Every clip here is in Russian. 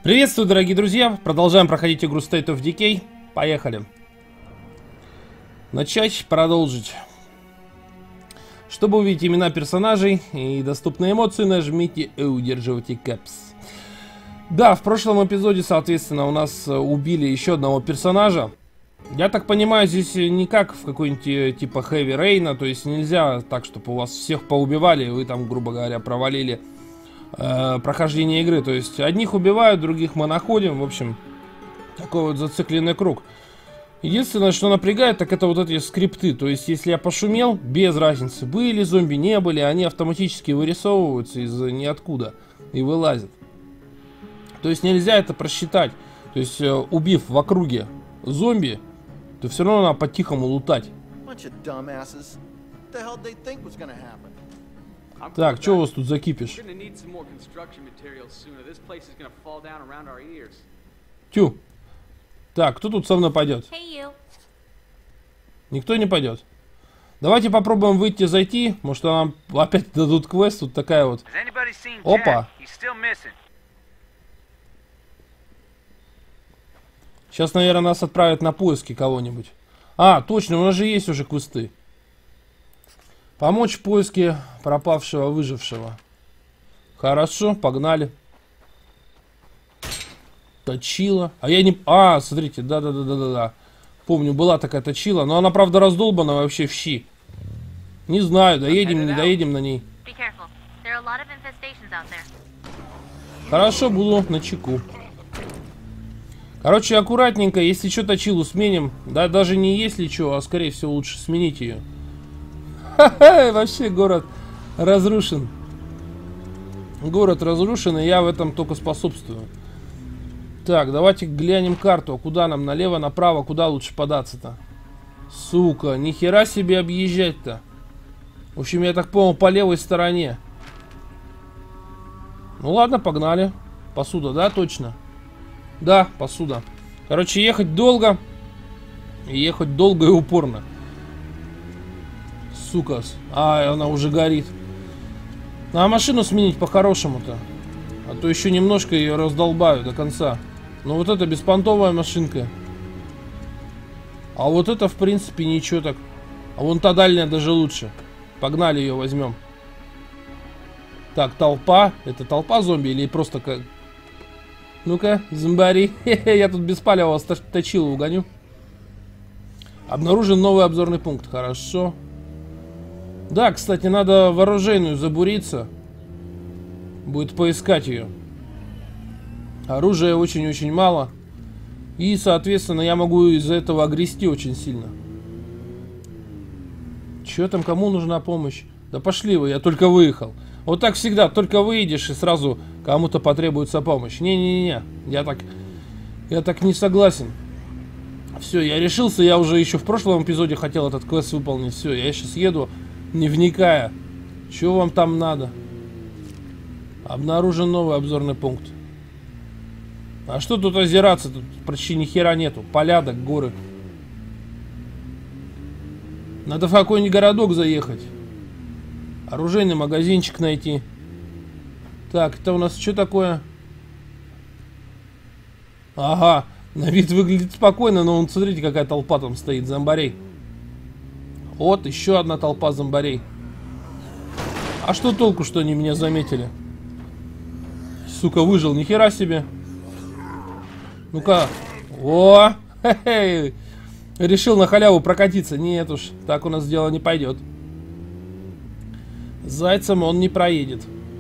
Приветствую, дорогие друзья! Продолжаем проходить игру State of Decay. Поехали. Начать, продолжить. Чтобы увидеть имена персонажей и доступные эмоции, нажмите и удерживайте Caps. Да, в прошлом эпизоде, соответственно, у нас убили еще одного персонажа. Я так понимаю, здесь не как в какой-нибудь типа Heavy Rain, то есть нельзя так, чтобы у вас всех поубивали, и вы там, грубо говоря, провалили прохождение игры. То есть одних убивают, других мы находим. В общем, такой вот зацикленный круг. Единственное, что напрягает, так это вот эти скрипты. То есть, если я пошумел, без разницы, были зомби, не были, они автоматически вырисовываются из ниоткуда и вылазят. То есть, нельзя это просчитать. То есть, убив в округе зомби, то все равно надо по-тихому лутать. Так, что у вас тут за кипиш? Тю. Так, кто тут со мной пойдет? Никто не пойдет. Давайте попробуем выйти, зайти. Может, нам опять дадут квест. Тут такая вот. Опа. Сейчас, наверное, нас отправят на поиски кого-нибудь. А, точно, у нас же есть уже квесты. Помочь в поиске пропавшего, выжившего. Хорошо, погнали. Точила. А я не... А, смотрите, да. Помню, была такая точила, но она, правда, раздолбана вообще в щи. Не знаю, доедем, не доедем на ней. Хорошо, буду начеку. Короче, аккуратненько, если что, точилу сменим. Да, даже не если что, а скорее всего лучше сменить ее. Ха-ха, вообще город разрушен. Город разрушен, и я в этом только способствую. Так, давайте глянем карту. А куда нам? Налево, направо? Куда лучше податься-то? Сука, нихера себе объезжать-то. В общем, я так понял, по левой стороне. Ну ладно, погнали. Посуда, да, точно? Да, посуда. Короче, ехать долго. И ехать долго и упорно. Сука. А, она уже горит. Надо машину сменить по-хорошему-то. А то еще немножко ее раздолбаю до конца. Но вот это беспонтовая машинка. А вот это, в принципе, ничего так. А вон та дальняя даже лучше. Погнали, ее возьмем. Так, толпа. Это толпа зомби или просто как... Ну-ка, зомбари. Я тут без палева точилу угоню. Обнаружен новый обзорный пункт. Хорошо. Да, кстати, надо в оружейную забуриться. Будет поискать ее. Оружия очень-очень мало. И, соответственно, я могу из-за этого огрести очень сильно. Че там, кому нужна помощь? Да пошли вы, я только выехал. Вот так всегда, только выедешь и сразу кому-то потребуется помощь. Не-не-не, я так не согласен. Все, я решился, я уже еще в прошлом эпизоде хотел этот квест выполнить. Все, я сейчас еду, не вникая. Что вам там надо? Обнаружен новый обзорный пункт. А что тут озираться? Тут почти ни хера нету. Поля, да, горы. Надо в какой-нибудь городок заехать. Оружейный магазинчик найти. Так, это у нас что такое? Ага, на вид выглядит спокойно, но вон, смотрите, какая толпа там стоит, зомбарей. Вот, еще одна толпа зомбарей. А что толку, что они меня заметили? Сука, выжил, нихера себе. Ну-ка. О! Хе-хе. Решил на халяву прокатиться. Нет уж, так у нас дело не пойдет. Зайцем он не проедет.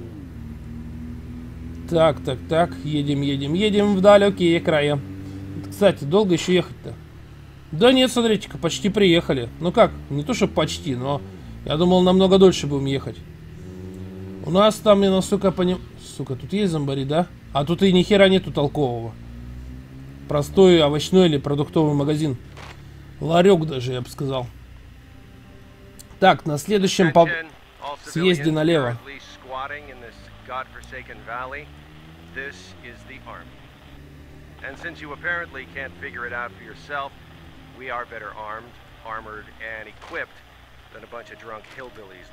Так. Едем в далекие края. Кстати, долго еще ехать-то? Да нет, смотрите-ка, почти приехали. Ну как, не то что почти, но я думал, намного дольше будем ехать. У нас там, я насколько понимаю... Сука, тут есть зомбари, да? А тут и ни хера нету толкового. Простой овощной или продуктовый магазин. Ларек даже, я бы сказал. Так, на следующем съезде налево.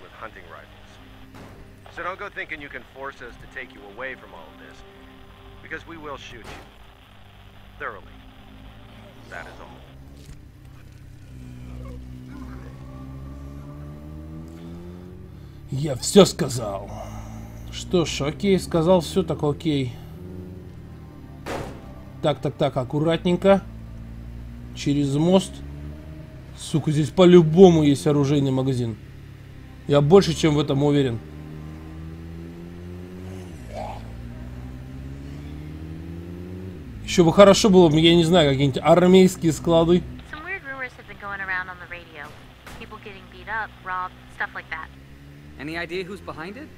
So don't go thinking you can force us to take you away from all of this. because we will shoot you. Thoroughly. That is all. Я все сказал. Что ж, окей, сказал все, так окей. Так, аккуратненько. Через мост. Сука, здесь по-любому есть оружейный магазин. Я больше, чем в этом уверен. Еще бы хорошо было, я не знаю, какие-нибудь армейские склады. Any idea who's behind it?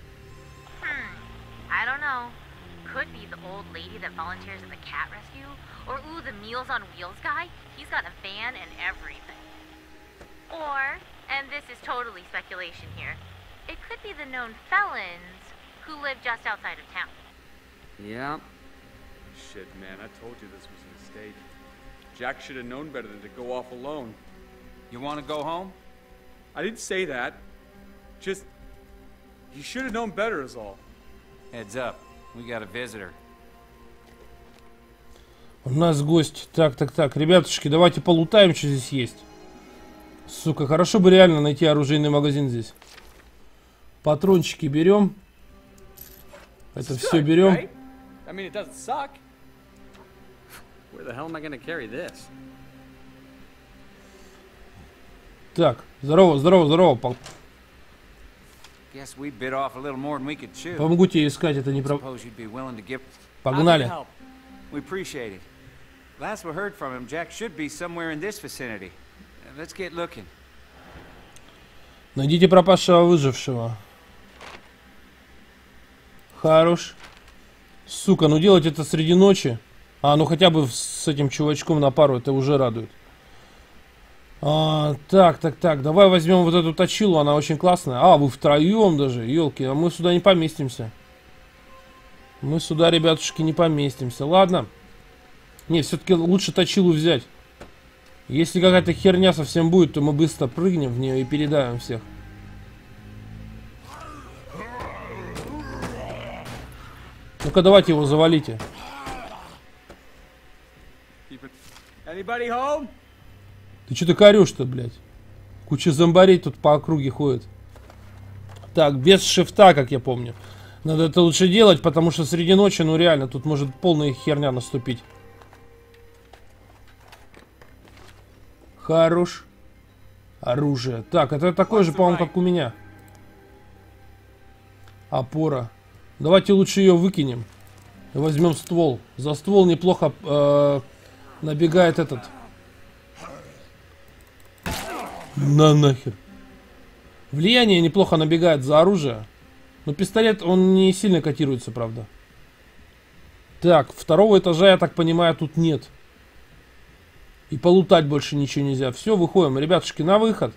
I don't know. Could be the old lady that volunteers at the cat rescue. Or, ooh, the Meals on Wheels guy. He's got a van and everything. Or, and this is totally speculation here, it could be the known felons who live just outside of town. Yeah. Shit, man, I told you this was a mistake. Jack should have known better than to go off alone. You want to go home? I didn't say that. Just... he should have known better is all. Heads up. We got a visitor. У нас гость. Так. Ребятушки, давайте полутаем, что здесь есть. Сука, хорошо бы реально найти оружейный магазин здесь. Патрончики берем. Это все берем. I mean, it doesn't suck. Where the hell am I gonna carry this? Так, здорово. Guess we bit off a little more than we could chew. Помогу тебе искать, это не про... Suppose you'd be willing to give... Погнали. We appreciate it. Last we heard from him, Jack should be somewhere in this vicinity. Let's get looking. Найдите пропавшего выжившего. Хорош. Сука, ну делать это среди ночи. А, ну хотя бы с этим чувачком на пару, это уже радует. Так. Давай возьмем вот эту точилу, она очень классная. А, вы втроем даже, елки, а мы сюда не поместимся. Мы сюда, ребятушки, не поместимся. Ладно. Не, все-таки лучше точилу взять. Если какая-то херня совсем будет, то мы быстро прыгнем в нее и передавим всех. Ну-ка, давайте его завалите. Anybody home? Ты что ты корешь-то, блядь? Куча зомбарей тут по округе ходит. Так, без шифта, как я помню. Надо это лучше делать, потому что среди ночи, ну реально, тут может полная херня наступить. Хорош. Оружие. Так, это такое же, по-моему, как у меня. Опора. Давайте лучше ее выкинем. И возьмем ствол. За ствол неплохо набегает этот. Нахер. Влияние неплохо набегает за оружие. Но пистолет, он не сильно котируется, правда. Так, второго этажа, я так понимаю, тут нет. И полутать больше ничего нельзя. Все, выходим. Ребятушки, на выход.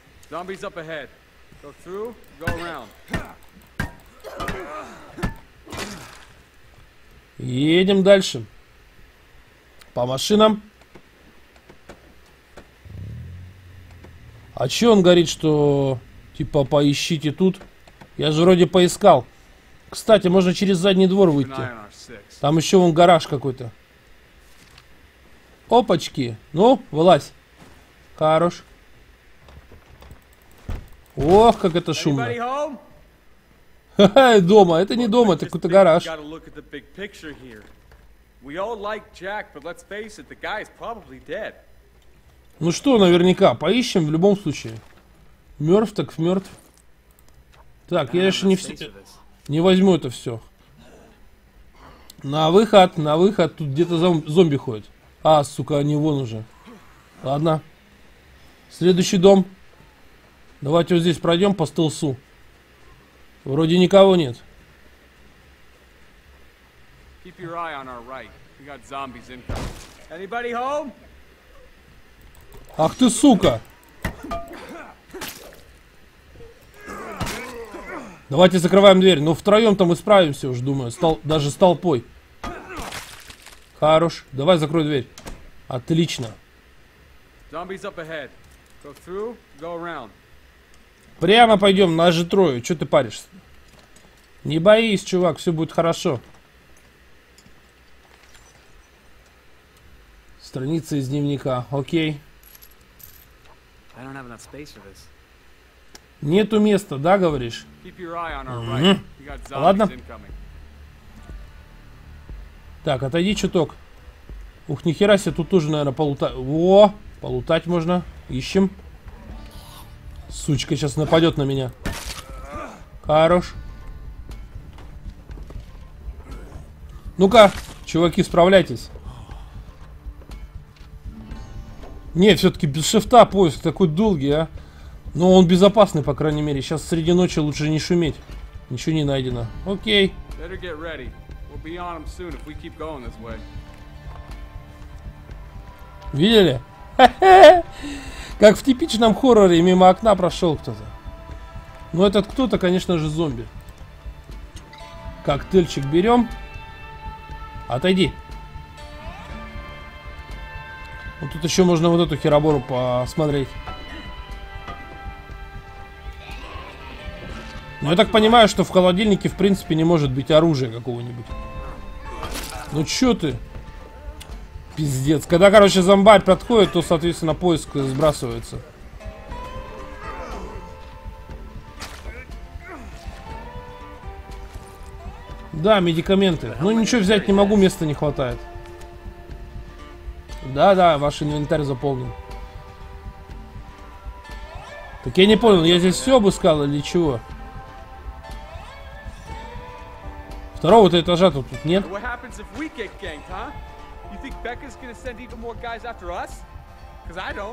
Едем дальше. По машинам. А че он говорит, что типа поищите тут? Я же вроде поискал. Кстати, можно через задний двор выйти. Там еще вон гараж какой-то. Опачки. Ну, вылазь. Хорош. Ох, как это шумно. Ха-ха, дома. Это не дома, это какой-то гараж. Ну что, наверняка, поищем в любом случае. Мертв так мертв. Так, я еще не возьму это все. На выход, тут где-то зомби ходят. А, сука, они вон уже. Ладно. Следующий дом. Давайте вот здесь пройдем по стелсу. Вроде никого нет. Ах ты, сука! Давайте закрываем дверь. Ну, втроем-то мы справимся уже, думаю. Даже с толпой. Хорош. Давай закрой дверь. Отлично. Прямо пойдем, нас же трое. Че ты паришься? Не боись, чувак, все будет хорошо. Страница из дневника. Окей. I don't have enough space for this. Нету места, да, говоришь? Keep your eye on our right. We got zombies Ладно. incoming. Так, отойди чуток. Ух, нихера себе, тут тоже, наверное, полутать. Во! Полутать можно. Ищем. Сучка сейчас нападет на меня. Хорош. Ну-ка, чуваки, справляйтесь. Не, все-таки без шифта поиск такой долгий, а. Но он безопасный, по крайней мере. Сейчас среди ночи лучше не шуметь. Ничего не найдено. Окей. Better get ready. We'll be on them soon if we keep going this way. Видели? Как в типичном хорроре мимо окна прошел кто-то. Но этот кто-то, конечно же, зомби. Коктейльчик берем. Отойди. Вот тут еще можно вот эту херобору посмотреть. Но я так понимаю, что в холодильнике в принципе не может быть оружия какого-нибудь. Ну чё ты? Пиздец. Когда, короче, зомбарь подходит, то, соответственно, поиск сбрасывается. Да, медикаменты. Ну ничего взять не могу, места не хватает. Да, ваш инвентарь заполнен. Так я не понял, я здесь все обыскал или чего? Второго-то этажа тут нет. What happens if we get ganked, huh? You think Becca's gonna send even more guys after us? Because I don't.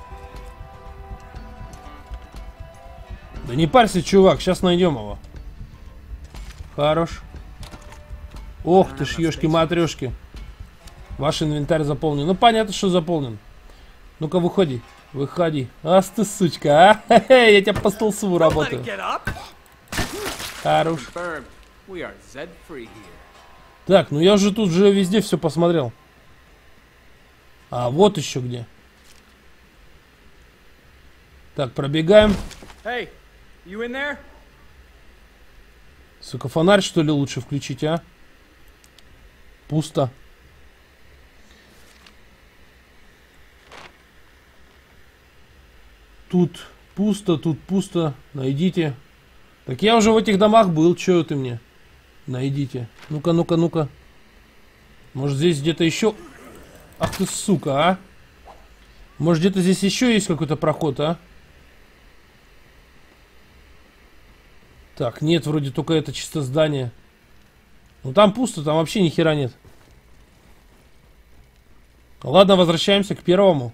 Да не парься, чувак, сейчас найдем его. Хорош. Ох ты ж, ёшки-матрёшки. Ваш инвентарь заполнен. Ну понятно, что заполнен. Ну-ка, выходи. Выходи. Ас ты, сучка, а? Я тебя по столсу работаю. Хорош. Confirmed. We are Z-free here. Так, ну я уже тут же везде все посмотрел. А вот еще где. Так, пробегаем. Hey, you in there? Сука, фонарь что ли лучше включить, а? Пусто. Тут пусто, тут пусто. Найдите. Так я уже в этих домах был, чё ты мне? Найдите. Ну-ка, ну-ка, ну-ка. Может здесь где-то еще... Ах ты, сука, а? Может где-то здесь еще есть какой-то проход, а? Так, нет, вроде только это чисто здание. Ну там пусто, там вообще ни хера нет. Ладно, возвращаемся к первому.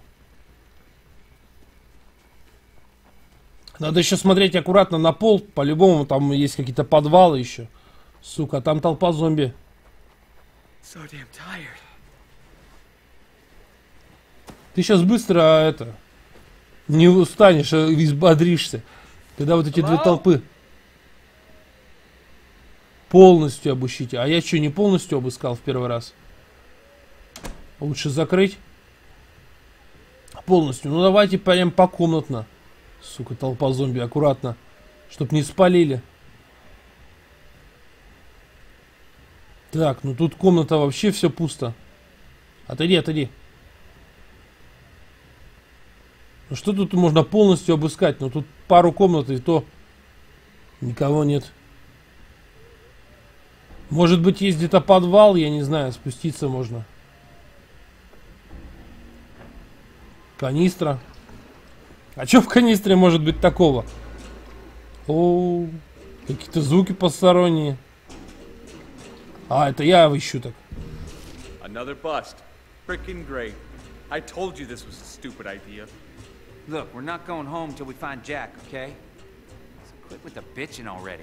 Надо еще смотреть аккуратно на пол. По-любому там есть какие-то подвалы еще. Сука, там толпа зомби. So damn tired. Ты сейчас быстро это не устанешь, а взбодришься. Когда вот эти две толпы полностью обыщите. А я что, не полностью обыскал в первый раз? Лучше закрыть. Полностью. Ну давайте прям покомнатно. Сука, толпа зомби, аккуратно. Чтоб не спалили. Так, ну тут комната вообще все пусто. Отойди, отойди. Ну что тут можно полностью обыскать? Ну тут пару комнат и то никого нет. Может быть есть где-то подвал, я не знаю, спуститься можно. Канистра. А что в канистре может быть такого? О, какие-то звуки посторонние. А, это я ищу так. Another bust. Frickin' great. I told you this was a stupid idea. Look, we're not going home till we find Jack, okay? So quit with the bitching already.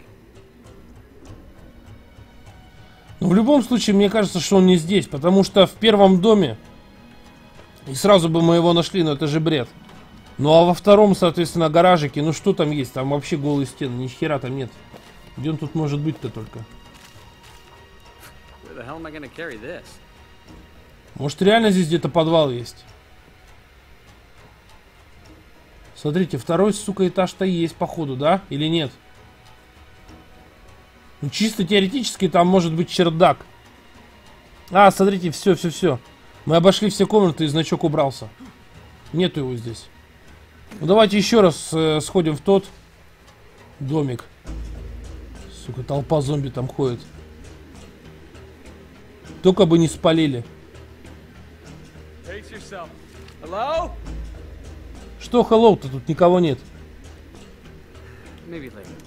Но в любом случае, мне кажется, что он не здесь, потому что в первом доме и сразу бы мы его нашли, но это же бред. Ну а во втором, соответственно, гаражике, ну что там есть? Там вообще голые стены, ни хера там нет. Где он тут может быть-то только? Where the hell am I gonna carry this? Может реально здесь где-то подвал есть? Смотрите, второй, сука, этаж-то есть, походу, да? Или нет? Ну, чисто теоретически там может быть чердак. А, смотрите, все. Мы обошли все комнаты, и значок убрался. Нету его здесь. Ну давайте еще раз сходим в тот домик. Сука, толпа зомби там ходит. Только бы не спалили. Pace yourself. Hello? Что hello-то? Тут никого нет. Maybe later.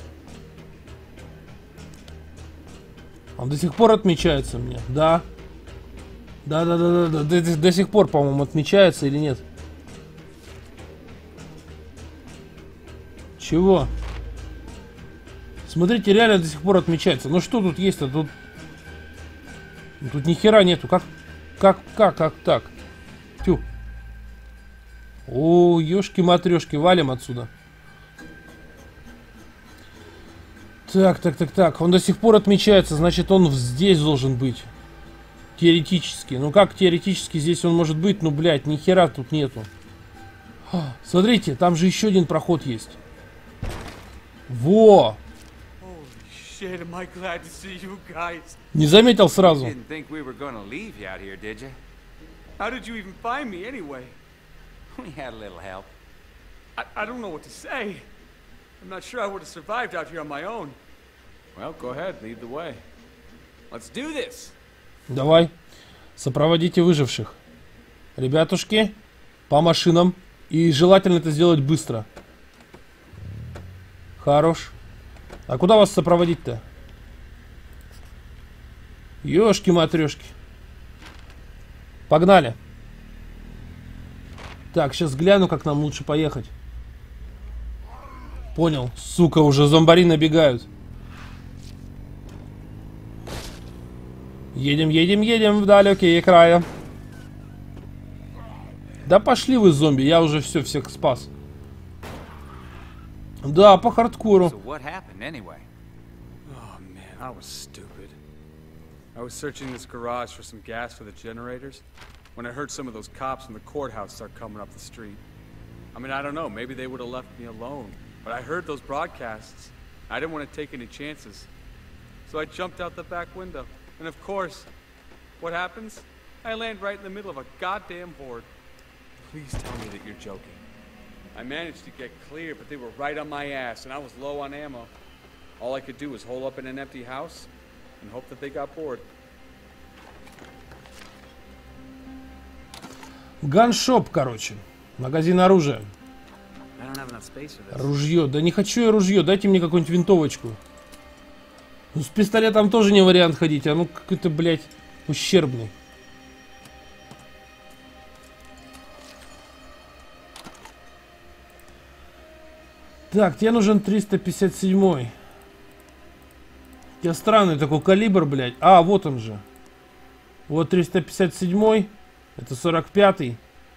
Он до сих пор отмечается мне. Да. Да. До сих пор, по-моему, отмечается или нет? Чего? Смотрите, реально до сих пор отмечается. Ну что тут есть-то? Тут ни хера нету. Как так? Тю. О, ёшки-матрёшки, валим отсюда. Так. Он до сих пор отмечается, значит, он здесь должен быть. Теоретически. Ну как теоретически здесь он может быть? Ну, блядь, ни хера тут нету. Смотрите, там же еще один проход есть. Во! Shit, am I glad to see you guys. Не заметил сразу. Didn't think we were gonna leave you out here, did you? How did you even find me anyway? We had a little help. I don't know what to say. I'm not sure I would have survived out here on my own. Well, go ahead, lead the way. Let's do this. Давай, сопроводите выживших. Ребятушки, по машинам. И желательно это сделать быстро. Хорош. А куда вас сопроводить-то? Ёшки-матрёшки. Погнали. Так, сейчас гляну, как нам лучше поехать. Понял. Сука, уже зомбари набегают. Едем в далекие края. Да пошли вы, зомби, я уже всех спас. Да, по хардкору. So what happened anyway? Oh man, I was stupid. I was searching this garage for some gas for the generators when I heard some of those cops from the courthouse start coming up the street. I mean, I don't know, maybe they would have left me alone, but I heard those broadcasts. I didn't want to take any chances. So I jumped out the back window. And of course, what happens? I land right in the middle of a goddamn horde. Please tell me that you're joking. I managed to get clear, but they were right on my ass, and I was low on ammo. All I could do was hole up in an empty house and hope that they got bored. Ганшоп, короче. Магазин оружия. I don't have enough space for this. Ружье. Да не хочу я ружье. Дайте мне какую-нибудь винтовочку. Ну, с пистолетом тоже не вариант ходить. А ну какой-то, блядь, ущербный. Так, тебе нужен 357-й. У тебя странный такой калибр, блядь. А, вот он же. Вот 357-й. Это 45-й.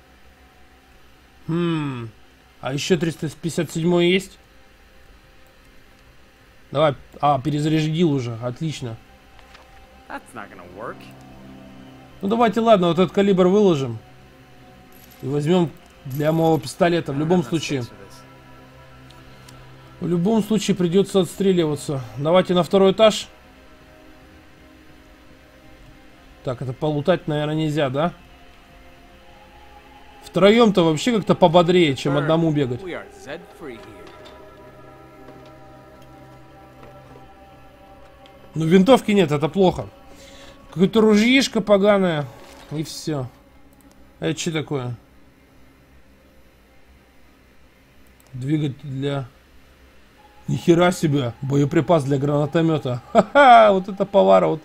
А еще 357-й есть? Давай. А, перезарядил уже. Отлично. That's not gonna work. Ну давайте, ладно, вот этот калибр выложим. И возьмем для моего пистолета. В любом случае. В любом случае придется отстреливаться. Давайте на второй этаж. Так, это полутать, наверное, нельзя, да? Втроем-то вообще как-то пободрее, чем одному бегать. We are Z-free here. Ну, винтовки нет, это плохо. Какое-то ружьишко поганое. И все. Это что такое? Двигатель для... Нихера себе. Боеприпас для гранатомета. Ха-ха, вот это поворот.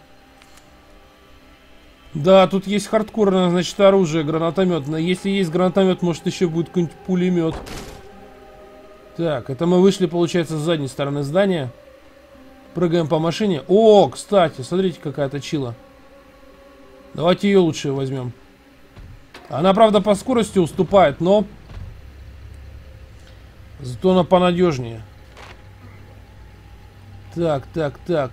Да, тут есть хардкорное, значит, оружие, гранатомет. Но если есть гранатомет, может еще будет какой-нибудь пулемет. Так, это мы вышли, получается, с задней стороны здания. Прыгаем по машине. О, кстати, смотрите, какая точила. Давайте ее лучше возьмем. Она, правда, по скорости уступает, но... Зато она понадежнее. Так.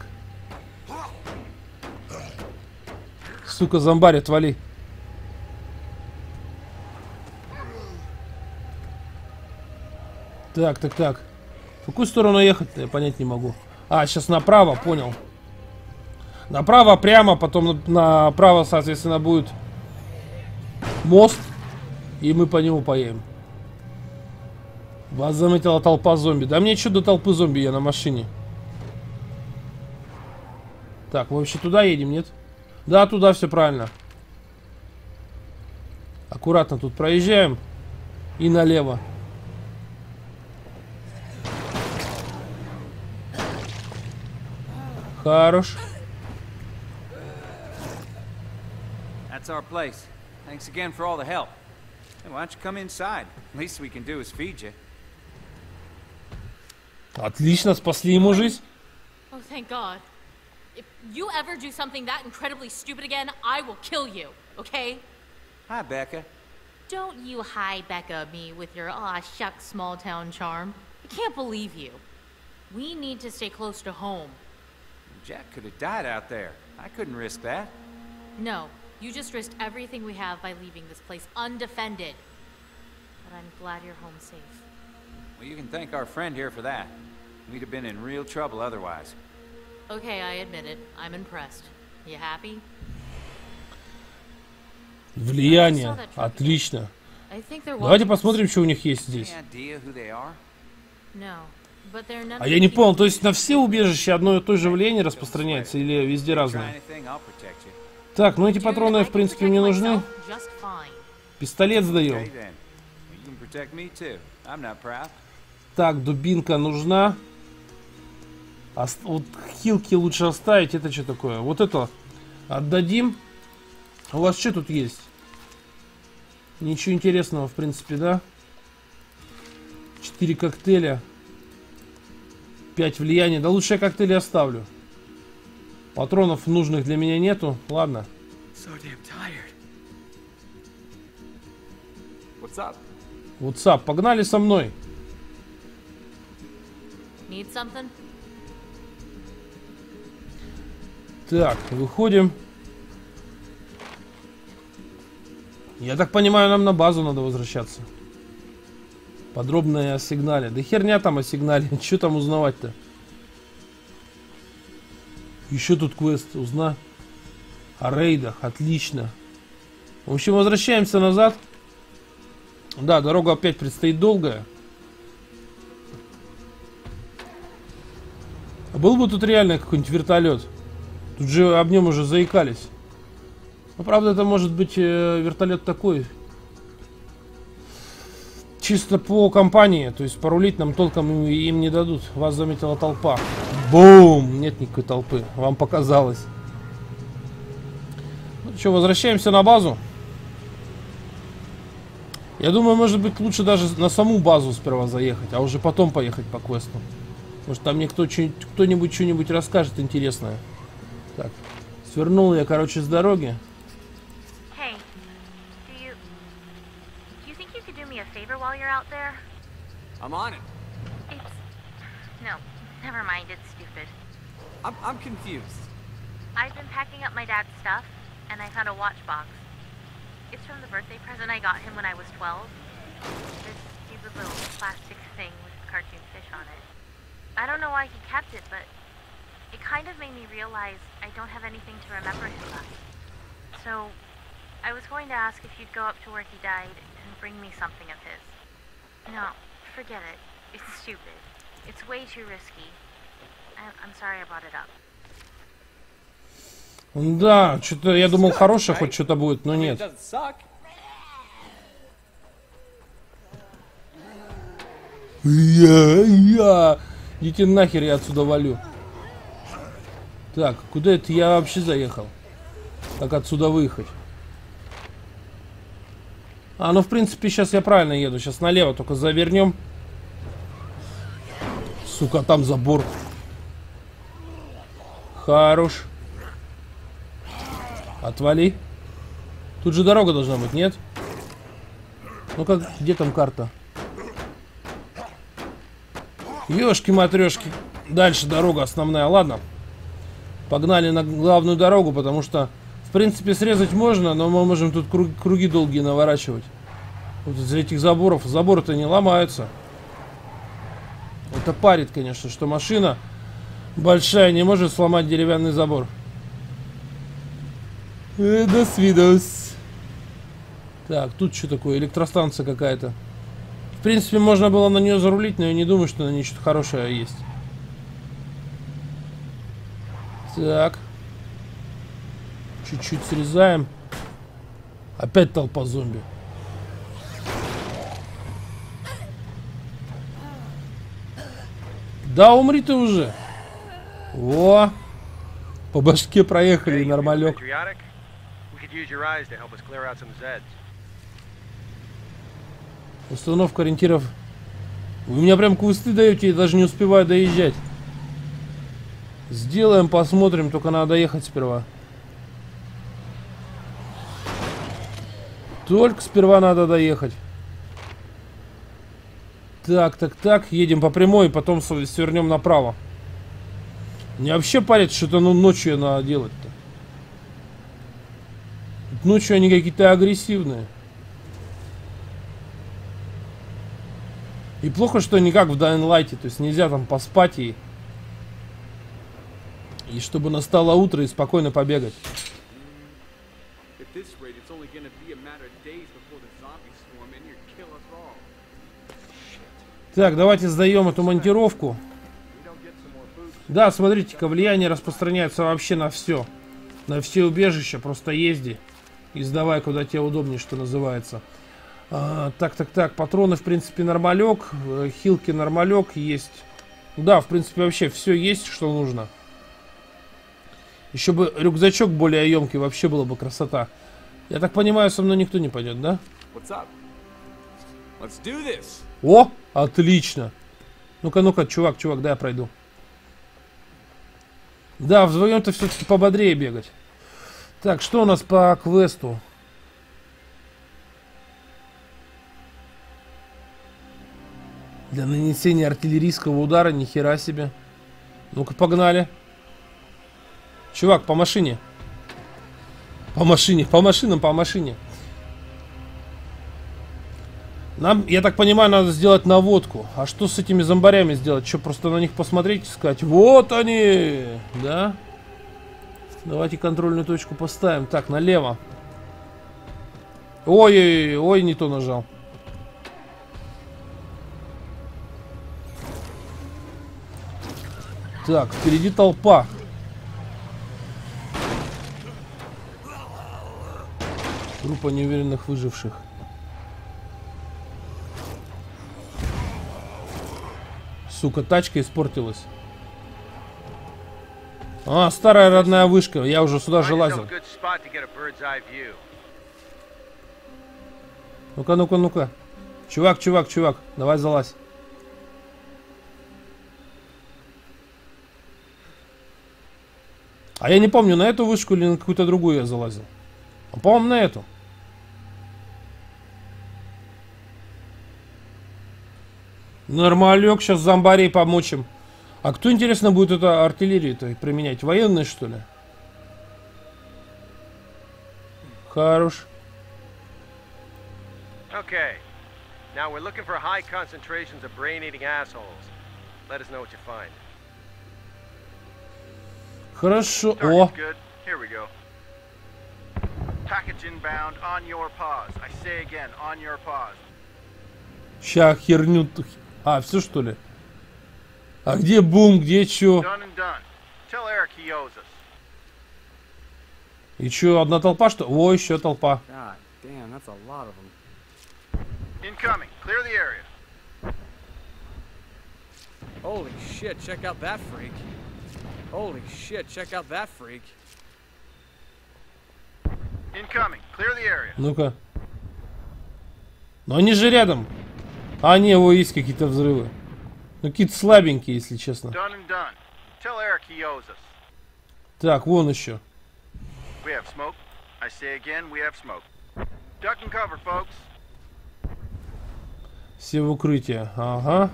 Сука, зомбарь, отвали. Так. В какую сторону ехать-то, я понять не могу. А, сейчас направо, понял. Направо, прямо, потом направо, соответственно, будет мост, и мы по нему поедем. Вас заметила толпа зомби. Да мне что до толпы зомби, я на машине. Так, мы вообще туда едем, нет? Да, туда все правильно. Аккуратно тут проезжаем. И налево. Хорош. That's our place. Thanks again for all the help. Hey, why don't you come inside? Least we can do is feed you. Отлично, спасли ему жизнь. Oh, thank God. If you ever do something that incredibly stupid again, I will kill you, okay? Hi, Becca. Don't you hi Becca me with your aw shucks small town charm. I can't believe you. We need to stay close to home. Jack could have died out there. I couldn't risk that. No, you just risked everything we have by leaving this place undefended. But I'm glad you're home safe. Well, you can thank our friend here for that. We'd have been in real trouble otherwise. Okay, I admit it. I'm impressed. You happy? Влияние. Отлично. I think they're Давайте посмотрим, что у них есть здесь. Any idea who they are? No, but they're none А of я the не people понял, то есть на все убежища одно и то же влияние распространяется или везде Try разное? anything, I'll protect you. Так, ну эти Dude, патроны, I в can принципе, protect мне нужны. myself just fine. Пистолет сдаем. Okay, then. You can protect me too. I'm not proud. Так, дубинка нужна. Вот хилки лучше оставить. Это что такое? Вот это отдадим. У вас что тут есть? Ничего интересного, в принципе, да? 4 коктейля. 5 влияний. Да лучше я коктейли оставлю. Патронов нужных для меня нету. Ладно. So damn tired. What's up? WhatsApp. Погнали со мной. Need something? Так, выходим. Я так понимаю, нам на базу надо возвращаться. Подробное о сигнале. Да херня там о сигнале. Что там узнавать-то? Еще тут квест. Узна о рейдах. Отлично. В общем, возвращаемся назад. Да, дорога опять предстоит долгая. А был бы тут реально какой-нибудь вертолет. Тут же об нем уже заикались. Ну, правда, это может быть вертолет такой. Чисто по компании. То есть порулить нам толком им не дадут. Вас заметила толпа. Бум! Нет никакой толпы. Вам показалось. Ну что, возвращаемся на базу. Я думаю, может быть, лучше даже на саму базу сперва заехать, а уже потом поехать по квесту. Может, там мне кто-нибудь что-нибудь расскажет интересное. Так, свернул я, короче, с дороги. Hey, do you think you could do me a favor while you're out there? I'm on it. No, never mind, it's stupid. I'm confused. I've been packing up my dad's stuff, and I found a watch box. It's from the birthday present I got him when I was 12. This stupid little plastic thing with a cartoon fish on it. I don't know why he kept it, but it kind of made me realize I don't have anything to remember him by. So, I was going to ask if you'd go up to where he died and bring me something of his. No, forget it. It's stupid. It's way too risky. I'm sorry I brought it up. Да, что-то я думал, хорошее хоть что-то будет, но It нет. doesn't suck. Идите нахер, я отсюда валю. Так, куда это я вообще заехал? Как отсюда выехать? А, ну в принципе сейчас я правильно еду. Сейчас налево только завернем. Сука, там забор. Хорош. Отвали. Тут же дорога должна быть, нет? Ну как, где там карта? Ёшки-матрёшки. Дальше дорога основная. Ладно. Погнали на главную дорогу, потому что, в принципе, срезать можно, но мы можем тут круги долгие наворачивать. Вот из-за этих заборов. Заборы-то не ломаются. Это парит, конечно, что машина большая не может сломать деревянный забор. До свидос. Так, тут что такое? Электростанция какая-то. В принципе, можно было на нее зарулить, но я не думаю, что на ней что-то хорошее есть. Так. Чуть-чуть срезаем. Опять толпа зомби. Да умри ты уже. Во. По башке проехали, Hey, you нормалек. patriotic? We could use your eyes to help us clear out some Zeds. Установка ориентиров. Вы меня прям квесты даете, я даже не успеваю доезжать. Сделаем, посмотрим, только надо доехать сперва. Только сперва надо доехать. Так, так, так. Едем по прямой, потом свернем направо. Мне вообще парит, что-то ночью надо делать-то. Ночью они какие-то агрессивные. И плохо, что не как в Dying Light, то есть нельзя там поспать и чтобы настало утро и спокойно побегать. At this rate, it's only gonna be a matter of days before the zombies swarm in here and kill us all. Так, давайте сдаем эту монтировку. Да, смотрите-ка, влияние распространяется вообще на все. На все убежища, просто езди. И сдавай, куда тебе удобнее, что называется. Так, так, так, патроны, в принципе, нормалек. Хилки нормалек есть. Да, в принципе, вообще все есть, что нужно. Еще бы рюкзачок более емкий, вообще было бы красота. Я так понимаю, со мной никто не пойдет, да? What's up? Let's do this. О, отлично. Ну-ка, ну-ка, чувак, да, я пройду. Да, вдвоем-то все-таки пободрее бегать. Так, что у нас по квесту? Для нанесения артиллерийского удара, нихера себе. Ну-ка, погнали. Чувак, по машине. По машине. Нам, я так понимаю, надо сделать наводку. А что с этими зомбарями сделать? Что, просто на них посмотреть и сказать: вот они! Да? Давайте контрольную точку поставим. Так, налево. Ой, не то нажал. Так, впереди толпа. Группа неуверенных выживших. Сука, тачка испортилась. А, старая родная вышка. Я уже сюда же лазил. Ну-ка, ну-ка, ну-ка. Чувак, давай залазь. А я не помню, на эту вышку или на какую-то другую я залазил. А, по-моему, на эту. Нормалек, сейчас зомбарей помочим. А кто, интересно, будет эту артиллерию-то применять? Военные, что ли? Хорош. Okay. Now we're looking for high concentrations of brain-eating assholes. Let us know what you find. Хорошо. О. Target's good. Here we go. Package inbound on your pause. I say again, on your pause. Ща херню. А, все что ли? А где бум, где чё? Done and done. Tell Eric he owes us. И чё, одна толпа что? О, еще толпа. God damn, that's a lot of them. Incoming. Clear the area. Holy shit, check out that freak. Holy shit, check out that freak. Incoming. Clear the area. Ну-ка. Но они же рядом. А, не, его есть какие-то взрывы. Ну, какие-то слабенькие, если честно. Done and done. Tell Eric he owes us. Так, вон еще. We have smoke. I say again, we have smoke. Duck and cover, folks. Все в укрытие. Ага.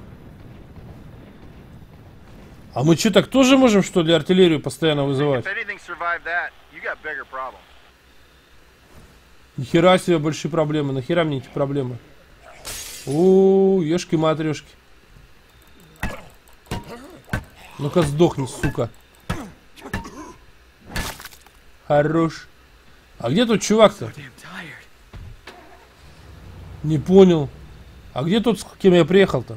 А мы что, так тоже можем, что ли, артиллерию постоянно вызывать? If anything survived that, you got bigger problems. Нихера себе большие проблемы. Нахера мне эти проблемы? У, ешки-матрешки. Ну-ка сдохни, сука. Хорош. А где тут чувак-то? Не понял. А где тот, с кем я приехал-то?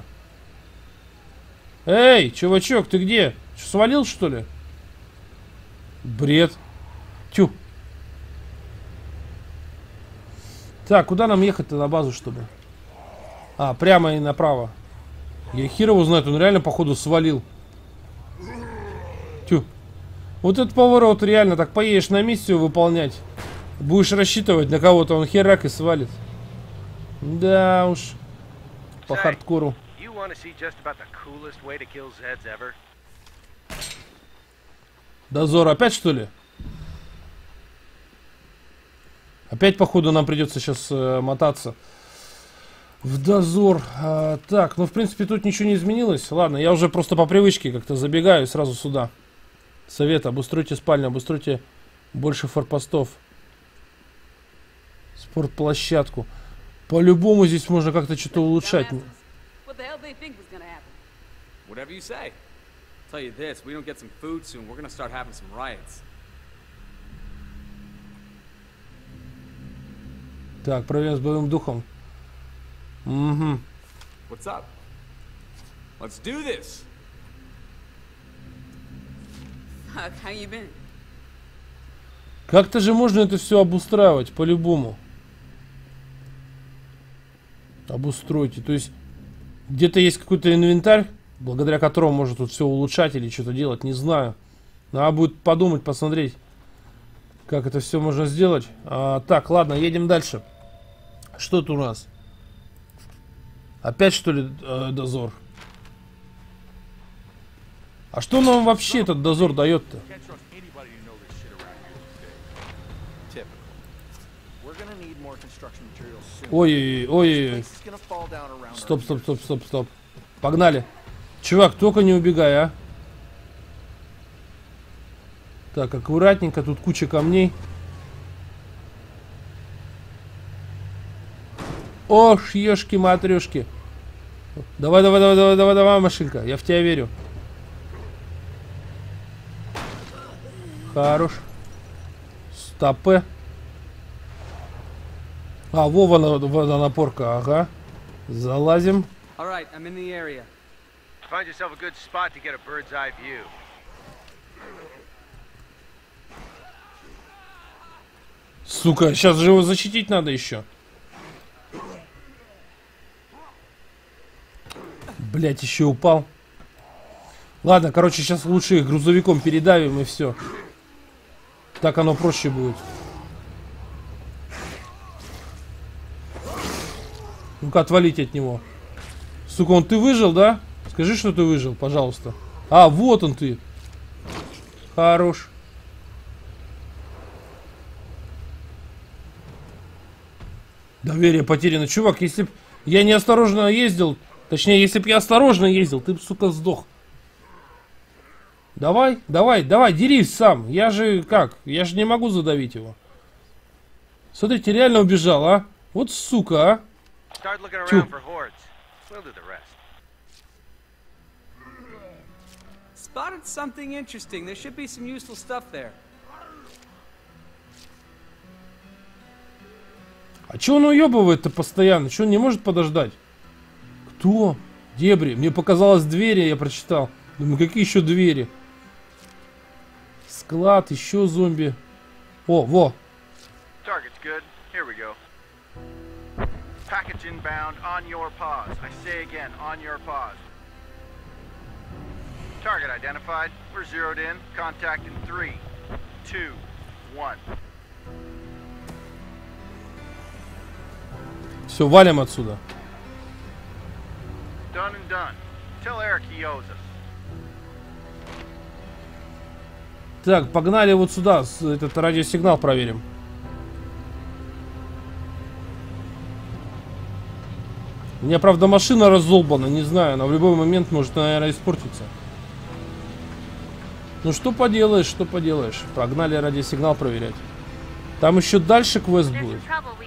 Эй, чувачок, ты где? Что, свалил, что ли? Бред. Тю. Так, куда нам ехать-то на базу, чтобы? А, прямо и направо. Я хер его знает, он реально, походу, свалил. Тю. Вот этот поворот, реально, так поедешь на миссию выполнять. Будешь рассчитывать на кого-то, он херак и свалит. Да уж. По хардкору. Дозор опять, что ли? Опять, походу, нам придется сейчас мотаться в дозор. Так, ну, в принципе, тут ничего не изменилось. Ладно, я уже просто по привычке как-то забегаю сразу сюда. Совет, обустройте спальню, обустройте больше форпостов. Спортплощадку. По-любому здесь можно как-то что-то улучшать. Whatever you say. Tell you this, we don't get some food soon, we're gonna start having some riots. Так, проверим с боевым духом. Угу. What's up? Let's do this. How you been? Как-то же можно это все обустраивать, по-любому. Обустройте. То есть, где-то есть какой-то инвентарь, благодаря которому можно тут все улучшать или что-то делать, не знаю. Надо будет подумать, посмотреть, как это все можно сделать. Так, ладно, едем дальше. Что тут у нас? Опять, что ли, дозор? А что нам вообще этот дозор дает-то? Ой-ой-ой. Стоп, стоп, стоп, стоп, стоп. Погнали. Чувак, только не убегай, а. Так, аккуратненько, тут куча камней. Ох, ешки-матрешки. Давай, давай, давай, давай, давай, давай, машинка. Я в тебя верю. Хорош. Стопы. А, во, водонапорка, ага. Залазим. Alright, I'm in the area. Find yourself a good spot to get a bird's eye view. Сука, сейчас же его защитить надо еще. Блять, еще упал. Ладно, короче, сейчас лучше их грузовиком передавим и все. Так оно проще будет. Ну-ка, отвалить от него. Сука, он ты выжил, да? Скажи, что ты выжил, пожалуйста. А, вот он ты. Хорош. Доверие потеряно. Чувак, если б я неосторожно ездил, точнее, если б я осторожно ездил, ты б, сука, сдох. Давай, давай, давай, дерись сам. Я же как? Я же не могу задавить его. Смотрите, реально убежал, а? Вот сука, а? Тю. Spotted something interesting. There should be some useful stuff there. А чё он уёбывает-то постоянно? Чё он не может подождать? Кто? Дебри. Мне показалось двери, я прочитал. Думаю, какие еще двери? Склад, еще зомби. О, во. Target's good. Here we go. Package inbound on your pause. I say again, on your pause. Target identified. We're zeroed in. Contact in 3, 2, 1. Все, валим отсюда. Done and done. Tell Eric he owes us. Так, погнали вот сюда. Этот радиосигнал проверим. У меня, правда, машина разолбана. Не знаю, она в любой момент может, наверное, испортиться. Ну что поделаешь, что поделаешь. Погнали радиосигнал проверять. Там еще дальше квест будет.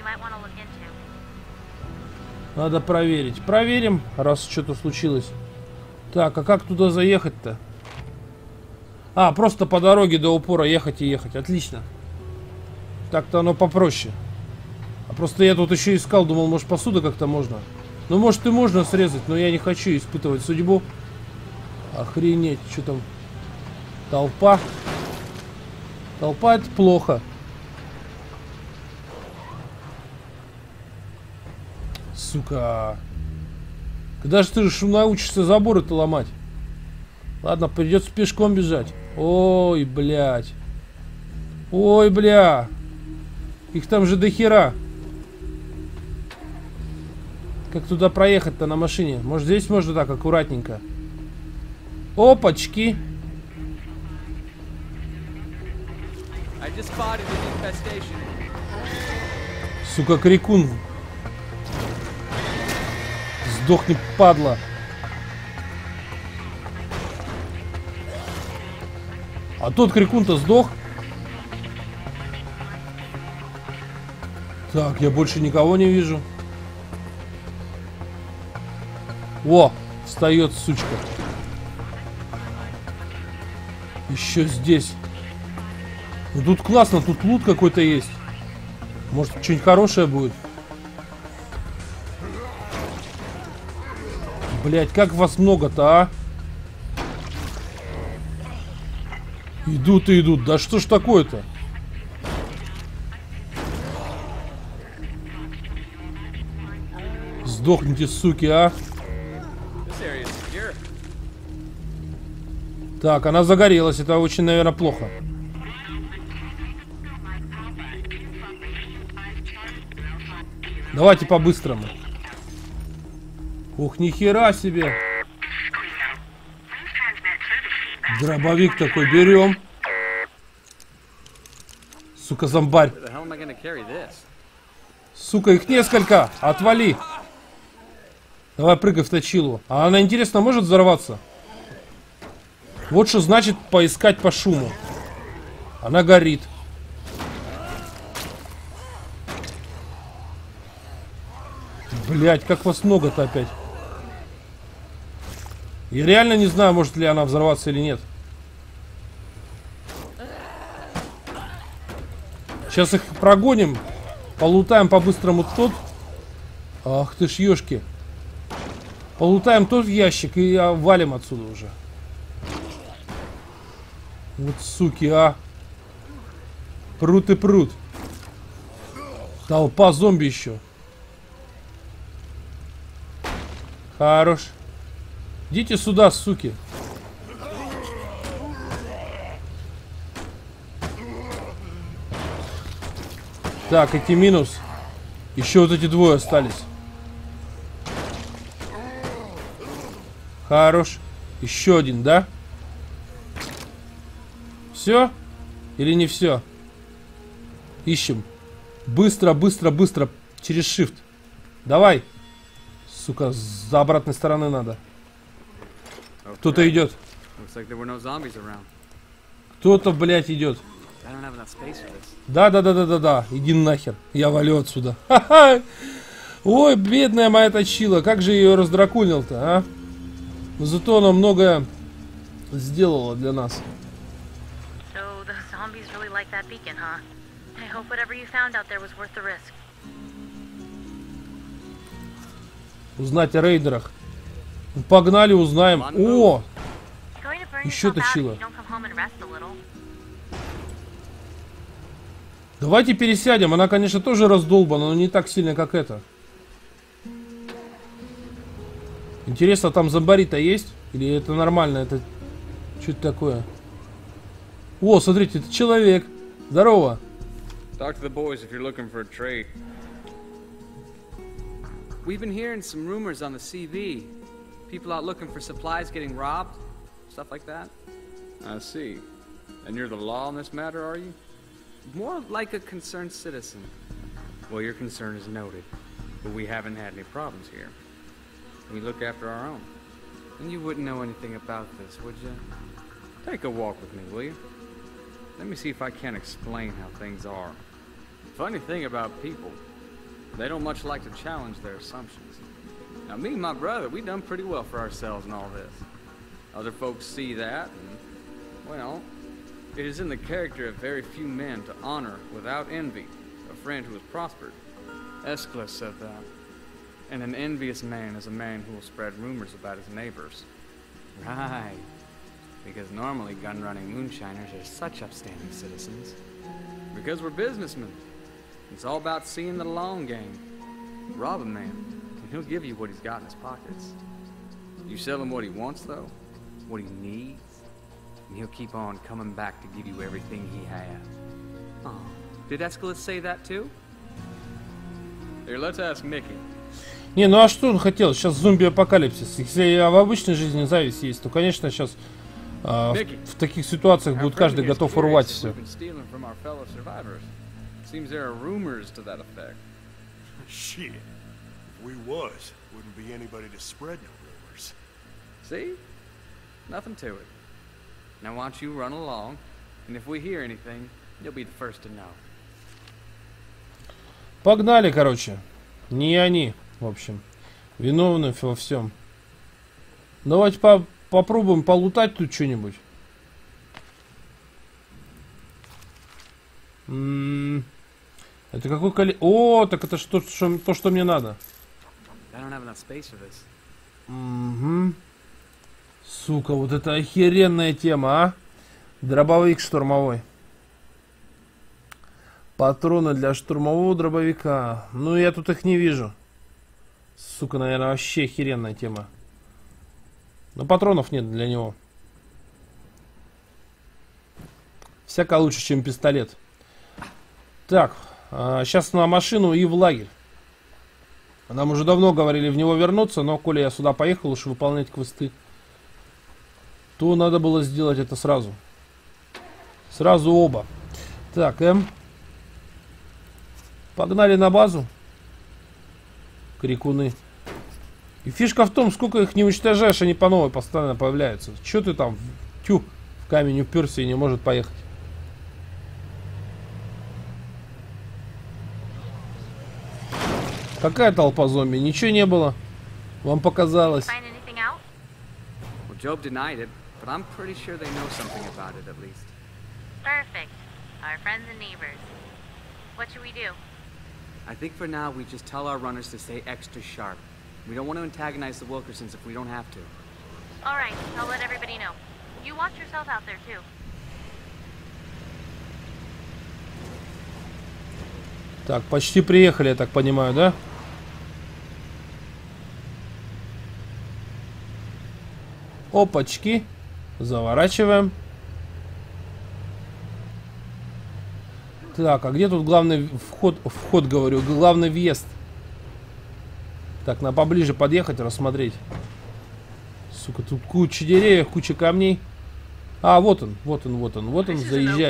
Надо проверить. Проверим, раз что-то случилось. Так, а как туда заехать-то? А, просто по дороге до упора ехать и ехать. Отлично. Так-то оно попроще. А просто я тут еще искал, думал, может посуду как-то можно. Ну, может и можно срезать, но я не хочу испытывать судьбу. Охренеть, что там? Толпа. Толпа — это плохо. Сука. Когда же ты научишься заборы-то ломать? Ладно, придется пешком бежать. Ой, блядь. Ой, бля. Их там же до хера. Как туда проехать-то на машине? Может, здесь можно так, аккуратненько. Опачки. Сука, крикун. Сдохни, падла. А тот крикун-то сдох. Так, я больше никого не вижу. О, встает, сучка. Еще здесь. Ну тут классно, тут лут какой-то есть. Может, что-нибудь хорошее будет. Блять, как вас много-то, а? Идут и идут. Да что ж такое-то? Сдохните, суки, а? Так, она загорелась. Это очень, наверное, плохо. Давайте по-быстрому. Ух, нихера себе. Дробовик такой берем. Сука, зомбарь. Сука, их несколько. Отвали. Давай прыгай в точилу. А она, интересно, может взорваться? Вот что значит поискать по шуму. Она горит. Блять, как вас много-то опять. Я реально не знаю, может ли она взорваться или нет. Сейчас их прогоним. Полутаем по-быстрому тот. Ах ты ж ёшки. Полутаем тот ящик и валим отсюда уже. Вот суки, а. Прут и прут. Толпа зомби еще. Хорош. Идите сюда, суки. Так, эти минус. Еще вот эти двое остались. Хорош. Еще один, да? Все? Или не все? Ищем. Быстро, быстро, быстро. Через shift. Давай. Сука, с обратной стороны надо. Кто-то идет. Кто-то, блядь, идет. Да. Иди нахер. Я валю отсюда. Ха-ха. Ой, бедная моя точила. Как же ее раздраконил-то, а? Но зато она многое сделала для нас. Узнать о рейдерах. Погнали, узнаем. О! Еще точила. Давайте пересядем. Она, конечно, тоже раздолбана, но не так сильно, как это. Интересно, там зомбари-то есть? Или это нормально? Это что это такое? О, смотрите, это человек. Здорово. Talk to the boys if you're looking for a trade. We've been hearing some rumors on the CV. People out looking for supplies getting robbed, stuff like that. I see. And you're the law on this matter, are you? More like a concerned citizen. Well, your concern is noted, but we haven't had any problems here. We look after our own. And you wouldn't know anything about this, would you? Take a walk with me, will you? Let me see if I can explain how things are. Funny thing about people, they don't much like to challenge their assumptions. Now, me and my brother, we done pretty well for ourselves in all this. Other folks see that, and, well, it is in the character of very few men to honor, without envy, a friend who has prospered. Escla said that. And an envious man is a man who will spread rumors about his neighbors. Right. Because normally gun-running moonshiners are such upstanding citizens. Because we're businessmen. It's all about seeing the long game. Rob a man, and he'll give you what he's got in his pockets. You sell him what he wants, though, what he needs, and he'll keep on coming back to give you everything he has. Oh, did Escalus say that too? Here, let's ask Mickey. Не, ну а что он хотел? Сейчас зомби-апокалипсис. Если в обычной жизни зависть есть, то, конечно, сейчас в таких ситуациях будет каждый готов урвать все. Seems there are rumors to that effect. Shit. If we was, wouldn't be anybody to spread no rumors. See? Nothing to it. Now why don't you run along, and if we hear anything, you'll be the first to know. Погнали, короче. Не они, в общем, виновны во всем. Давайте попробуем полутать тут что-нибудь. Это какой О, так это то, что мне надо. Угу. Сука, вот это охеренная тема, а? Дробовик штурмовой. Патроны для штурмового дробовика. Ну, я тут их не вижу. Сука, наверное, вообще охеренная тема. Но патронов нет для него. Всяко лучше, чем пистолет. Так, сейчас на машину и в лагерь. Нам уже давно говорили в него вернуться, но коли я сюда поехал уж выполнять квесты, то надо было сделать это сразу. Сразу оба. Так, погнали на базу. Крикуны. И фишка в том, сколько их не уничтожаешь, они по новой постоянно появляются. Че ты там в камень уперся и не может поехать? Какая толпа зомби? Ничего не было. Вам показалось. Well, Job denied it, but I'm pretty sure they know something about it at least. Perfect. Our friends and neighbors. What should we do? I think for now we just tell our runners to stay extra sharp. We don't want to antagonize the Wilkersons if we don't have to. All right, I'll let everybody know. You watch yourself out there too. Так, почти приехали, я так понимаю, да? Опачки. Заворачиваем. Так, а где тут главный вход, говорю, главный въезд? Так, надо поближе подъехать, рассмотреть. Сука, тут куча деревьев, куча камней. А, вот он, заезжай.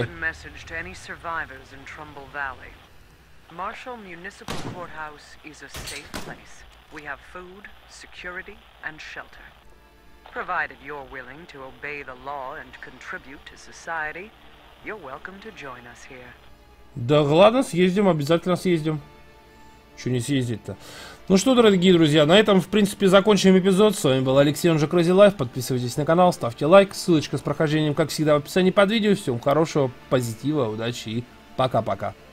Marshall Municipal Courthouse is a safe place. We have food, security, and shelter. Provided you're willing to obey the law and contribute to society, you're welcome to join us here. Да ладно, съездим, обязательно съездим. Чё не съездить-то? Ну что, дорогие друзья, на этом, в принципе, закончим эпизод. С вами был Алексей, он же Crazy Life. Подписывайтесь на канал, ставьте лайк. Ссылочка с прохождением, как всегда, в описании под видео. Всем хорошего, позитива, удачи и пока-пока.